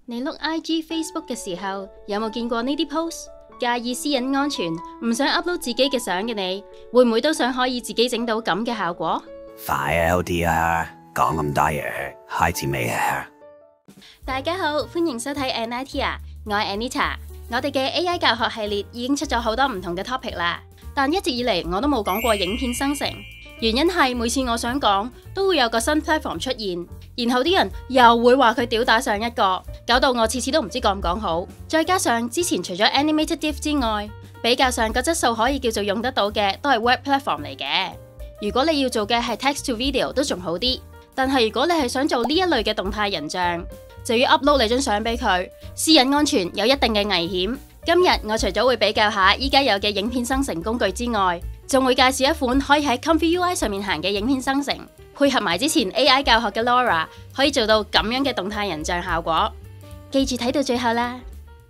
你碌 IG、Facebook 嘅時候，有冇見過呢啲 post？ 介意私隱安全，唔想 upload 自己嘅相嘅你，會唔會都想可以自己整到咁嘅效果？ 快啊 LDR，講咁多嘢，開始未啊？ 大家好，歡迎收睇 Anitia， 我係 Anita。我哋嘅 AI 教學系列已經出咗好多唔同嘅 topic 啦，但一直以嚟我都冇講過影片生成。原因係每次我想講，都會有個新 platform 出現，然後啲人又會話佢屌打上一個，搞到我次次都唔知講唔講好。再加上之前除咗 animated GIF 之外，比較上個質素可以叫做用得到嘅，都係 web platform 嚟嘅。如果你要做嘅係 text to video 都仲好啲，但係如果你係想做呢一類嘅動態人像，就要 upload 你張相俾佢，私隱安全有一定嘅危險。今日我除咗會比較下依家有嘅影片生成工具之外，仲會介紹一款可以喺 Comfy UI 上面行嘅影片生成，配合埋之前 AI 教學嘅 Laura， 可以做到咁樣嘅動態人像效果。記住睇到最後啦。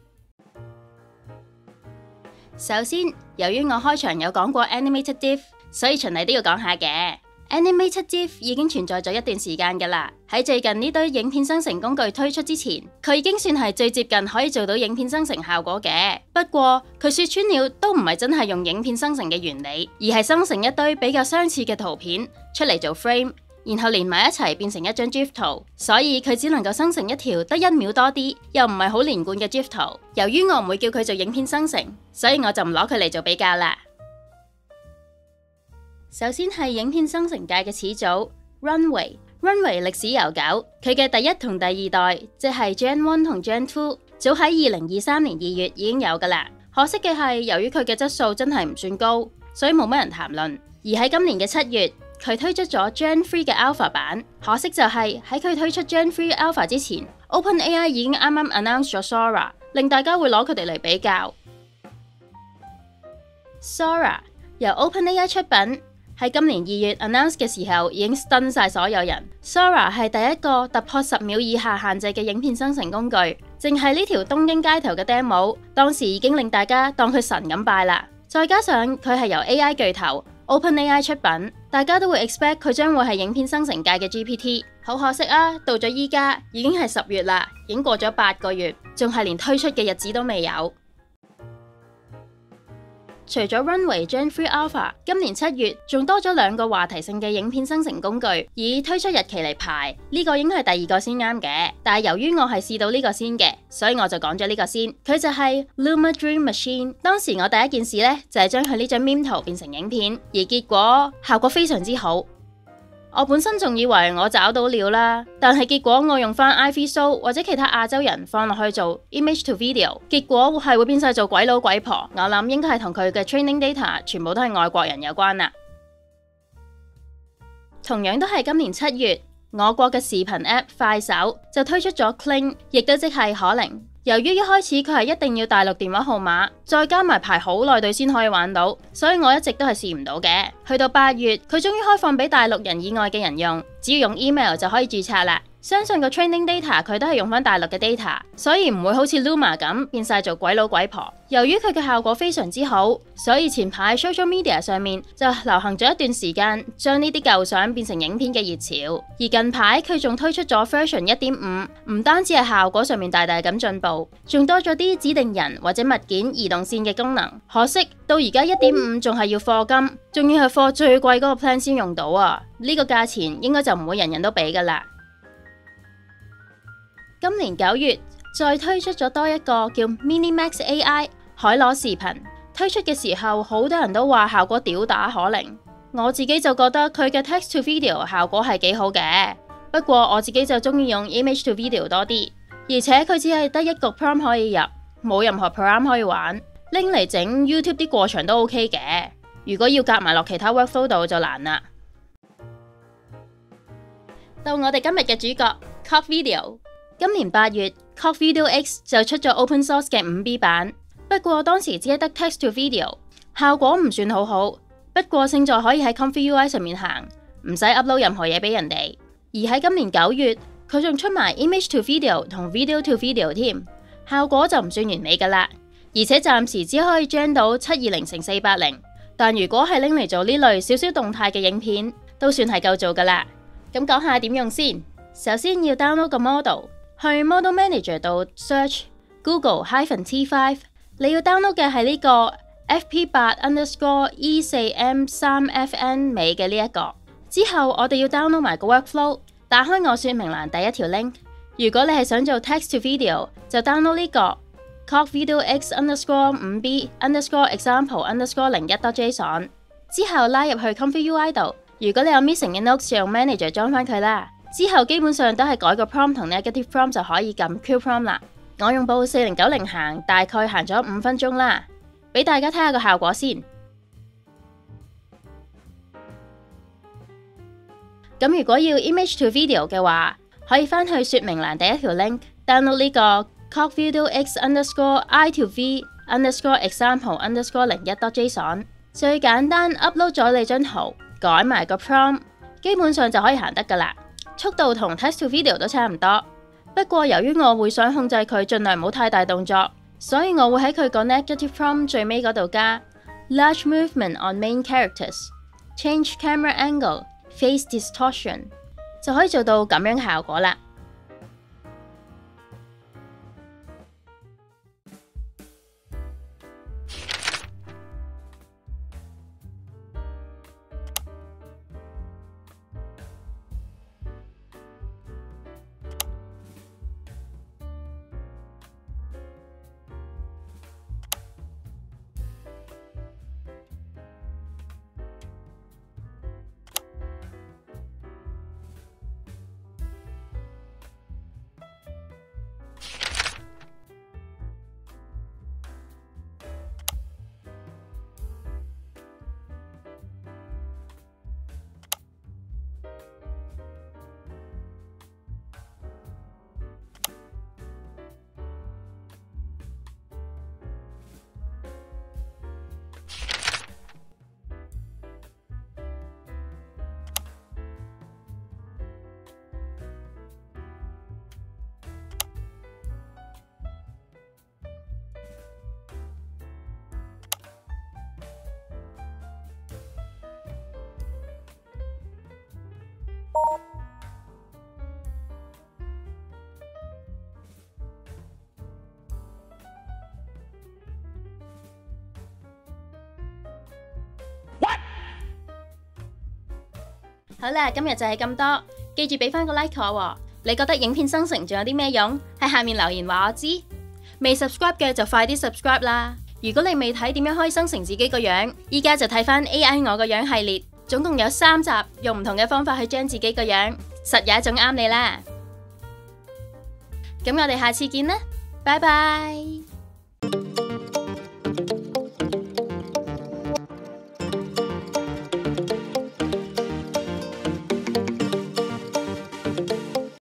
首先，由於我開場有講過 Animated GIF， 所以循例都要講下嘅。Animated GIF 已經存在咗一段時間㗎啦，喺最近呢堆影片生成工具推出之前，佢已經算係最接近可以做到影片生成效果嘅。不過佢說穿了都唔係真係用影片生成嘅原理，而係生成一堆比較相似嘅圖片出嚟做 frame， 然後連埋一齊變成一張 GIF 圖，所以佢只能夠生成一條得1秒多啲，又唔係好連貫嘅 GIF 圖。由於我唔會叫佢做影片生成，所以我就唔攞佢嚟做比較啦。首先係影片生成界嘅始祖 Runway 歷史悠久，佢嘅第一同第二代，即係 Gen 1同 Gen 2，早喺2023年2月已經有噶啦。可惜嘅係，由於佢嘅質素真係唔算高，所以冇乜人談論。而喺今年嘅7月，佢推出咗 Gen 3嘅 Alpha 版。可惜就係喺佢推出 Gen 3 Alpha 之前，OpenAI 已經啱啱 announce 咗 Sora， 令大家會攞佢哋嚟比較。Sora 由 OpenAI 出品。喺今年2月 announce 嘅時候，已經 stun 晒所有人。Sora 係第一個突破10秒以下限制嘅影片生成工具，淨係呢條東京街頭嘅 demo， 當時已經令大家當佢神咁拜啦。再加上佢係由 AI 巨頭 OpenAI 出品，大家都會 expect 佢將會係影片生成界嘅 GPT。好可惜啊，到咗依家已經係10月啦，已經過咗8個月，仲係連推出嘅日子都未有。除咗 Runway Gen 3 Alpha， 今年7月仲多咗2個話題性嘅影片生成工具，以推出日期嚟排。呢個應該係第2個先啱嘅，但係由於我係試到呢個先嘅，所以我就講咗呢個先。佢就係 Luma Dream Machine。當時我第一件事呢，就係將佢呢張 meme 圖變成影片，而結果效果非常之好。我本身仲以為我找到料啦，但係結果我用翻 iViso 或者其他亞洲人放落去做 image to video， 結果係會變晒做鬼佬鬼婆。我諗應該係同佢嘅 training data 全部都係外國人有關啦。同樣都係今年7月，我國嘅視頻 app 快手就推出咗 Kling， 亦都即係可伶。由於一開始佢係一定要大陸電話號碼，再加埋排好耐隊先可以玩到，所以我一直都係試唔到嘅。去到8月，佢終於開放俾大陸人以外嘅人用，只要用 email 就可以註冊啦。相信個 training data 佢都係用翻大陸嘅 data， 所以唔會好似 Luma 咁變晒做鬼佬鬼婆。由於佢嘅效果非常之好，所以前排 social media 上面就流行咗一段時間，將呢啲舊相變成影片嘅熱潮。而近排佢仲推出咗 version 1.5， 唔單止係效果上面大大咁進步，仲多咗啲指定人或者物件移動線嘅功能。可惜到而家1.5仲係要課金，仲要係課最貴嗰個 plan 先用到啊！呢個價錢應該就唔會人人都俾噶啦。今年9月再推出咗多一個叫 Minimax AI 海螺視頻，推出嘅時候好多人都話效果屌打可伶，我自己就覺得佢嘅 text to video 效果係幾好嘅，不過我自己就中意用 image to video 多啲，而且佢只係得1個 prompt 可以入，冇任何 program 可以玩，拎嚟整 YouTube 啲過場都 OK 嘅，如果要夾埋落其他 workflow 度就難啦。到我哋今日嘅主角 Cock Video。今年8月 Cock Video X 就出咗 open source 嘅 5B 版，不過當時只係得 text to video， 效果唔算好好。不過勝在可以喺 Comfy UI 上面行，唔使 upload 任何嘢俾人哋。而喺今年9月，佢仲出埋 image to video 同 video to video 添，效果就唔算完美噶啦。而且暫時只可以 gen 到720x480，但如果係拎嚟做呢類少少動態嘅影片，都算係夠做噶啦。咁講下點用先。首先要 download 個 model。 去 Model Manager 度 search Google-T5， 你要 download 嘅係呢個 FP8_E4M3FN 尾嘅呢一個。之後我哋要 download 埋個 workflow， 打開我說明欄第一條 link。如果你係想做 text to video， 就 download 呢個 cogvideox_5b_example_01.json， 之後拉入去 config UI 度。如果你有 missing 嘅 notes， 就用 manager 裝翻佢啦。之後基本上都係改個 prompt 同 negative prompt 就可以撳 Q prompt 啦。我用部4090行，大概行咗5分鐘啦，俾大家睇下個效果先。咁如果要 image to video 嘅話，可以返去說明欄第一條 link download 呢個 cogvideox_i2v_example_01.json， 最簡單 upload 咗你張圖，改埋個 prompt， 基本上就可以行得噶啦。速度同 text to video 都差唔多，不過由於我會想控制佢盡量唔好太大動作，所以我會喺佢個 negative prompt 最尾嗰度加 large movement on main characters，change camera angle，face distortion， 就可以做到咁樣效果啦。好啦，今日就係咁多，記住俾翻個 like 我喎。你覺得影片生成仲有啲咩用？喺下面留言話我知。未 subscribe 嘅就快啲 subscribe 啦。如果你未睇點樣可以生成自己個樣，依家就睇翻 AI 我個樣系列，總共有3集，用唔同嘅方法去將自己個樣，實有一種啱你啦。咁我哋下次見啦，拜拜。